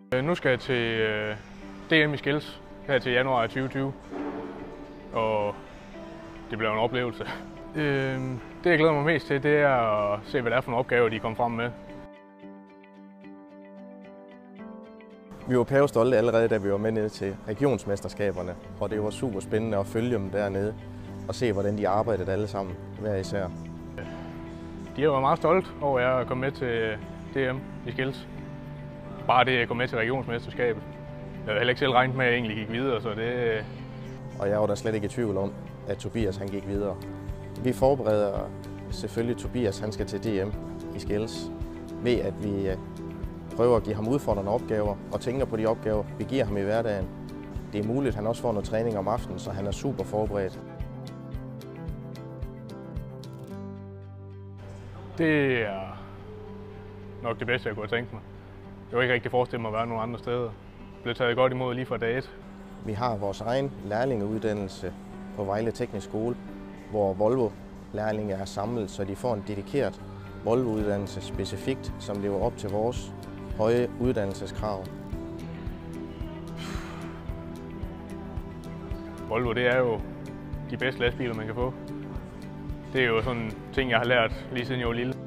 Nu skal jeg til DM i Skills her til januar 2020, og det bliver en oplevelse. Det jeg glæder mig mest til, det er at se, hvad det er for nogle opgaver, de kommer frem med. Vi var pavestolte allerede, da vi var med nede til regionsmesterskaberne, og det var super spændende at følge dem dernede og se, hvordan de arbejdede alle sammen, hver især. De har været meget stolte over, at jeg er kommet med til DM i Skills. Bare det at gå med til regionsmesterskabet. Jeg havde heller ikke selv regnet med, at jeg egentlig gik videre, så det... Og jeg var da slet ikke i tvivl om, at Tobias han gik videre. Vi forbereder selvfølgelig Tobias, han skal til DM i Skills, ved at vi prøver at give ham udfordrende opgaver og tænker på de opgaver, vi giver ham i hverdagen. Det er muligt, at han også får noget træning om aftenen, så han er super forberedt. Det er nok det bedste, jeg kunne have tænkt mig. Jeg kunne ikke rigtig forestille mig at være nogen andre steder. Jeg blev taget godt imod lige fra dag 1. Vi har vores egen lærlingeuddannelse på Vejle Teknisk Skole, hvor Volvo-lærlinge er samlet, så de får en dedikeret Volvo-uddannelse specifikt, som lever op til vores høje uddannelseskrav. Volvo, det er jo de bedste lastbiler, man kan få. Det er jo sådan ting, jeg har lært lige siden jeg var lille.